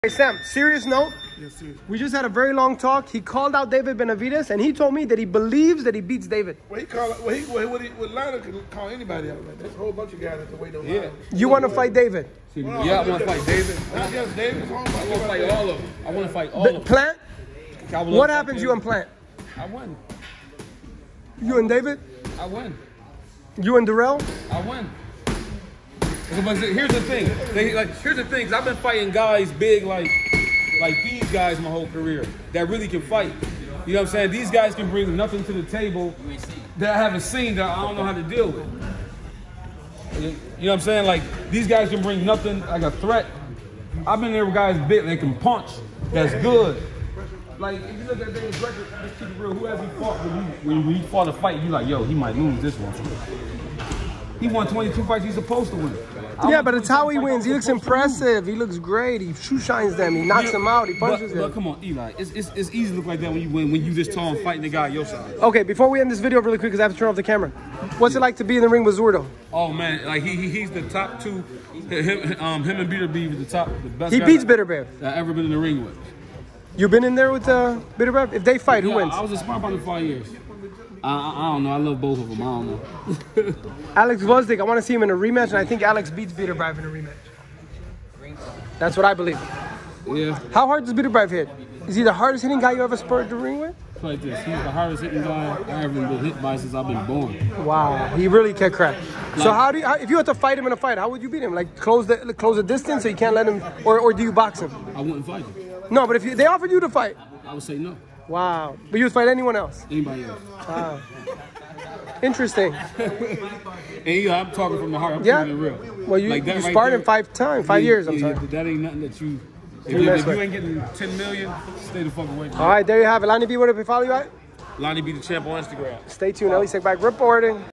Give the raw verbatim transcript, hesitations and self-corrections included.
Hey Sam, serious note. Yes, sir. We just had a very long talk. He called out David Benavidez, and he told me that he believes that he beats David. Well, he call well, he well, what he, what Lionel can call anybody out. Like, there's a whole bunch of guys that can wait on Yeah. Lionel. You want to fight David? Well, yeah, I want to fight David. Not just David. I I want to fight all of them. I want to fight all B of them. Plant? I would love What to happens fight you and Plant? I win. You and David? I win. You and Darrell? I win. But here's the thing. They, like, here's the thing. 'Cause I've been fighting guys big like, like these guys my whole career that really can fight. You know what I'm saying? These guys can bring nothing to the table that I haven't seen that I don't know how to deal with. You know what I'm saying? Like, these guys can bring nothing, like a threat. I've been there with guys big, they can punch. That's good. Like, if you look at David's record, let's keep it real. Who has he fought when he, when he fought a fight, you like, yo, he might lose this one. He won twenty-two fights he's supposed to win. I Yeah, but it's how he wins. He looks impressive. He looks great. He shoe shines them. He knocks Yeah, them out. He punches but, them. but come on, Eli. It's, it's, it's easy to look like that when you win, when you just tall and fighting the guy on your side. Okay, before we end this video really quick, because I have to turn off the camera. What's it like to be in the ring with Zurdo? Oh man, like he, he he's the top two. Him, um, him and Beterbiev are the top, the best. He guys beats that Beterbiev. I've ever been in the ring with. You been in there with uh, Beterbiev? If they fight, who Yeah, wins? I was a sparring partner for five years. I, I, I don't know. I love both of them. I don't know. Alex Vosdik, I want to see him in a rematch, and I think Alex beats Beterbiev in a rematch. That's what I believe. Yeah. How hard does Beterbiev hit? Is he the hardest hitting guy you ever spurred the ring with? It's like this. He's the hardest hitting guy I ever been hit by since I've been born. Wow, he really can crack. So how do you, how, if you had to fight him in a fight, how would you beat him? Like close the close the distance so you can't let him, or, or do you box him? I wouldn't fight him. No, but if you, they offered you to fight. I would say no. Wow, but you would fight anyone else? Anybody else. Wow. Interesting. And yeah, I'm talking from the heart. I'm Yeah. keeping it real. Well, you, Like that you right sparred there, in five times, five yeah, years, I'm yeah, sorry. That ain't nothing that you, if, Three you, minutes if you left. ain't getting ten million, stay the fuck away from All right, there you have it. Lonnie B, what if we follow you at? Lonnie be the champ on Instagram. Stay tuned. Ellie Back reporting.